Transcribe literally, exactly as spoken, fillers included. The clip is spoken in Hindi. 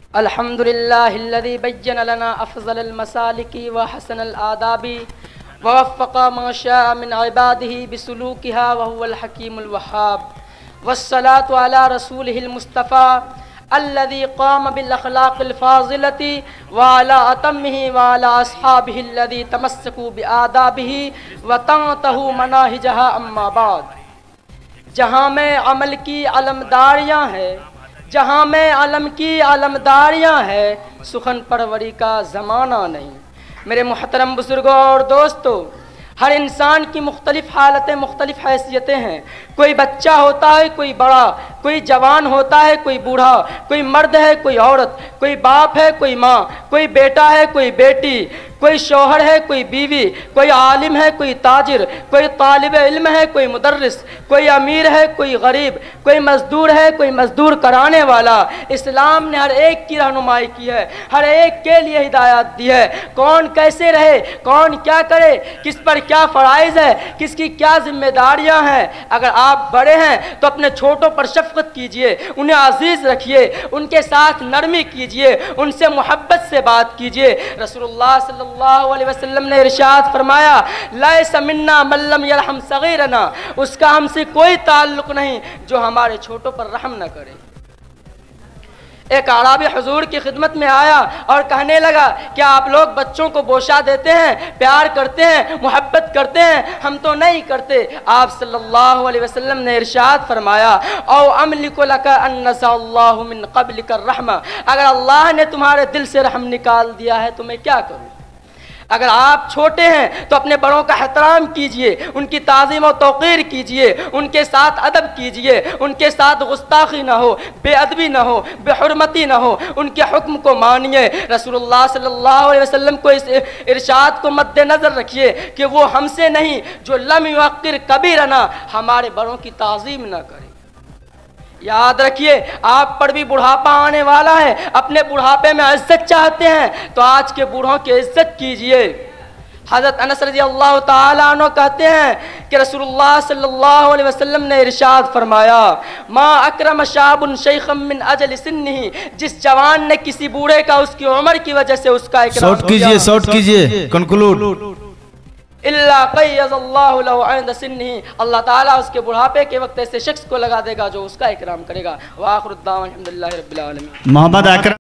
अल्हम्दुलिल्लाहिल्लज़ी बय्यन लना अफ़ज़लल मसालिकी व हसनल आदाबी व वफ़्फ़क़ मा शाअ मिन इबादिही बिसुलूकिहा व हुवल हकीमुल वहाब वस्सलातु अला रसूलिहिल मुस्तफ़ा अल्लज़ी क़ाम बिल अख़लाक़िल फ़ाज़िलति व अला अतम्मिही व अला अस्हाबिही अल्लज़ी तमस्सकू बि आदाबिही व तंतहू मनाहिजहा अम्मा बाद। जहाँ में अमल की अलमदारियाँ हैं, जहाँ में अलम की अलमदारियाँ हैं, सुखन परवरी का ज़माना नहीं। मेरे मुहतरम बुजुर्गों और दोस्तों, हर इंसान की मुख्तलिफ़ हालतें, मुख्तलिफ़ हैसियतें हैं। कोई बच्चा होता है, कोई बड़ा, कोई जवान होता है, कोई बूढ़ा, कोई मर्द है, कोई औरत, कोई बाप है, कोई माँ, कोई बेटा है, कोई बेटी, कोई शौहर है, कोई बीवी, कोई आलिम है, कोई ताजिर, कोई तालिब इल्म है, कोई मुदर्रिस, कोई अमीर है, कोई गरीब, कोई मजदूर है, कोई मजदूर कराने वाला। इस्लाम ने हर एक की रहनुमाई की है, हर एक के लिए हिदायत दी है, कौन कैसे रहे, कौन क्या करे, किस पर क्या फ़राइज़ है, किसकी क्या जिम्मेदारियां हैं। अगर आप बड़े हैं तो अपने छोटों पर शफ़क़त कीजिए, उन्हें अजीज़ रखिए, उनके साथ नरमी कीजिए, उनसे मोहब्बत से बात कीजिए। रसूलुल्लाह सल्लल्लाहु अलैहि वसल्लम ने इरशाद फरमाया, लैसा मिन्ना मन लम यरहम सगीरना, उसका हमसे कोई ताल्लुक़ नहीं जो हमारे छोटों पर रहम न करे। एक आराबी हुजूर की खिदमत में आया और कहने लगा, क्या आप लोग बच्चों को बोशा देते हैं, प्यार करते हैं, मोहब्बत करते हैं? हम तो नहीं करते। आप सल्लल्लाहु अलैहि वसल्लम ने इरशाद फरमाया, औ अमलिकु लका अन नज़अल्लाहु मिन क़ब्लिका रहमा, अगर अल्लाह ने तुम्हारे दिल से रहम निकाल दिया है तो मैं क्या करूँ? अगर आप छोटे हैं तो अपने बड़ों का एहतराम कीजिए, उनकी ताज़ीम और तौक़ीर कीजिए, उनके साथ अदब कीजिए, उनके साथ गुस्ताखी ना हो, बेअदबी ना हो, बेहुरमती ना हो, उनके हुक्म को मानिए। रसूलुल्लाह सल्लल्लाहु अलैहि वसल्लम को इस इरशाद को मद्देनज़र रखिए कि वो हमसे नहीं जो लम युक़्क़िर कबीरना, हमारे बड़ों की ताज़ीम ना करे। याद रखिए, आप पर भी बुढ़ापा आने वाला है, अपने बुढ़ापे में इज्जत चाहते हैं तो आज के बूढ़ों की इज्जत कीजिए। हज़रत अनस रज़ियल्लाहु ताला अन्हु कहते हैं कि रसूलुल्लाह सल्लल्लाहु अलैहि वसल्लम ने इरशाद फरमाया, मा अकरम शाबुन शैखम मिन अजल सिन्निही, जिस जवान ने किसी बूढ़े का उसकी उम्र की वजह से उसका इकराम शॉर्ट कीजिए, शॉर्ट कीजिए, कंक्लूड। इल्ला क़य्यज़ल्लाहु लहु इंद सिन्निही, अल्लाह ताला उसके बुढ़ापे के वक्त ऐसे शख्स को लगा देगा जो उसका इकराम करेगा। व आखिरु दाअवाना अल्हम्दुलिल्लाहि रब्बिल आलमीन। मोहम्मद अकरम।